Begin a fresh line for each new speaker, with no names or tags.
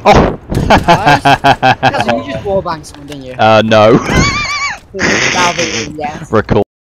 Oh!
Nice. Cousin, you just wallbanged someone, didn't you?
No.
Salvage, yes.
Record.